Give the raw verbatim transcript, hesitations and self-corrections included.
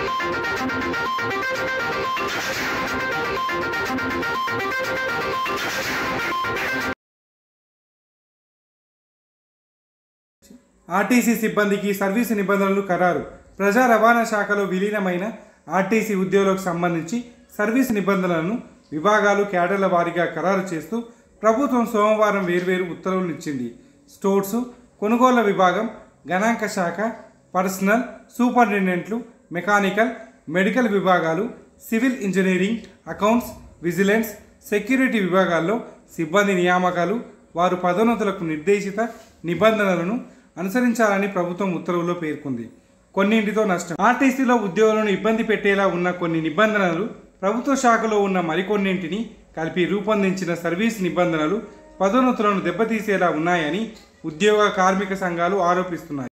RTC సిబ్బందికి service నిబంధనలు ఖరారు. ప్రజా రవాణా శాఖలో విలీనమైన ఆర్టీసీ ఉద్యోగులకు సంబంధించి సర్వీసు నిబంధనలను విభాగాలు క్యాడర్ల వారీగా ఖరారు చేస్తూ ప్రభుత్వం సోమవారం వేర్వేరు ఉత్తర్వులు ఇచ్చింది. స్టోర్సు, కొనుగోళ్ల విభాగం, గణాంక శాఖ, పర్సనల్, సూపరింటెండెంట్లు, మెకానికల్, మెడికల్ విభాగాలు, civil engineering, accounts, vigilance, security విభాగాల్లో సిబ్బంది నియామకాలు వారు పదోన్నతులకు నిర్దేశిత నిబంధనలను అనుసరించాలని ప్రభుత్వం ఉత్తర్వుల్లో పేర్కొంది. కొన్నింటితో నష్టం. ఆర్టీసీలో ఉద్యోగులను ఇబ్బంది పెట్టేలా ఉన్న కొన్ని నిబంధనలు ప్రభుత్వ శాఖలో ఉన్న మరికొన్నింటిని కలిపి రూపొందించిన సర్వీస్ నిబంధనలు పదోన్నతులను దెబ్బతీసేలా ఉన్నాయని ఉద్యోగ కార్మిక సంఘాలు ఆరోపిస్తున్నాయి.